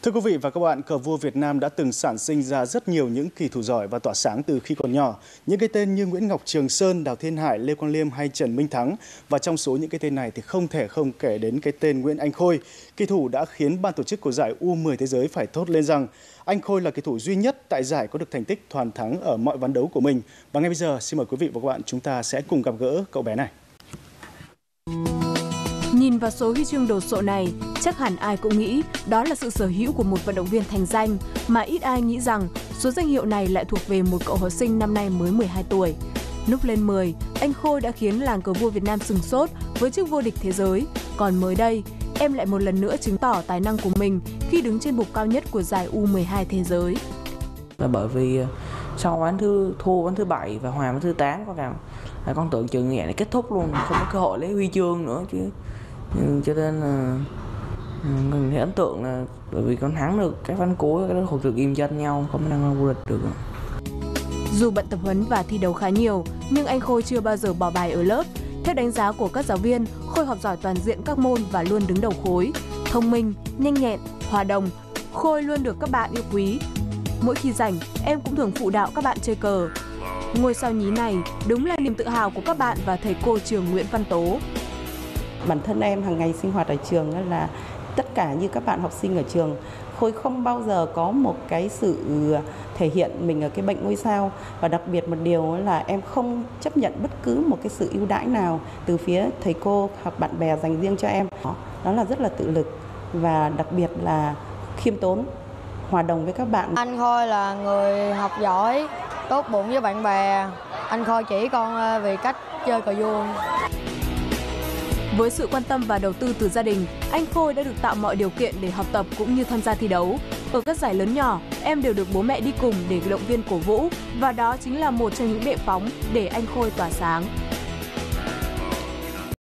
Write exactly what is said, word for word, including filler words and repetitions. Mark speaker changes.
Speaker 1: Thưa quý vị và các bạn, cờ vua Việt Nam đã từng sản sinh ra rất nhiều những kỳ thủ giỏi và tỏa sáng từ khi còn nhỏ. Những cái tên như Nguyễn Ngọc Trường Sơn, Đào Thiên Hải, Lê Quang Liêm hay Trần Minh Thắng. Và trong số những cái tên này thì không thể không kể đến cái tên Nguyễn Anh Khôi. Kỳ thủ đã khiến ban tổ chức của giải U mười thế giới phải thốt lên rằng anh Khôi là kỳ thủ duy nhất tại giải có được thành tích toàn thắng ở mọi ván đấu của mình. Và ngay bây giờ, xin mời quý vị và các bạn chúng ta sẽ cùng gặp gỡ cậu bé này.
Speaker 2: Nhìn vào số huy chương đồ sộ này, chắc hẳn ai cũng nghĩ đó là sự sở hữu của một vận động viên thành danh, mà ít ai nghĩ rằng số danh hiệu này lại thuộc về một cậu học sinh năm nay mới mười hai tuổi. Lúc lên mười, anh Khôi đã khiến làng cờ vua Việt Nam sửng sốt với chức vô địch thế giới. Còn mới đây, em lại một lần nữa chứng tỏ tài năng của mình khi đứng trên bục cao nhất của giải U mười hai thế giới.
Speaker 3: Là bởi vì sau ván thứ thua ván thứ bảy và hòa ván thứ tám, con cảm là con tưởng chừng như vậy là kết thúc luôn, không có cơ hội lấy huy chương nữa chứ. Cho nên là mình thấy ấn tượng là bởi vì con thắng được các ván cuối, các đối thủ được im chân nhau, không năng vô địch được.
Speaker 2: Dù bận tập huấn và thi đấu khá nhiều, nhưng anh Khôi chưa bao giờ bỏ bài ở lớp. Theo đánh giá của các giáo viên, Khôi học giỏi toàn diện các môn và luôn đứng đầu khối. Thông minh, nhanh nhẹn, hòa đồng, Khôi luôn được các bạn yêu quý. Mỗi khi rảnh, em cũng thường phụ đạo các bạn chơi cờ. Ngôi sao nhí này đúng là niềm tự hào của các bạn và thầy cô trường Nguyễn Văn Tố.
Speaker 4: Bản thân em hàng ngày sinh hoạt ở trường là tất cả như các bạn học sinh ở trường, Khôi không bao giờ có một cái sự thể hiện mình ở cái bệnh ngôi sao, và đặc biệt một điều là em không chấp nhận bất cứ một cái sự ưu đãi nào từ phía thầy cô hoặc bạn bè dành riêng cho em. Đó là rất là tự lực và đặc biệt là khiêm tốn, hòa đồng với các bạn.
Speaker 5: Anh Khôi là người học giỏi, tốt bụng với bạn bè. Anh Khôi chỉ con vì cách chơi cờ vua.
Speaker 2: Với sự quan tâm và đầu tư từ gia đình, anh Khôi đã được tạo mọi điều kiện để học tập cũng như tham gia thi đấu. Ở các giải lớn nhỏ, em đều được bố mẹ đi cùng để động viên cổ vũ, và đó chính là một trong những bệ phóng để anh Khôi tỏa sáng.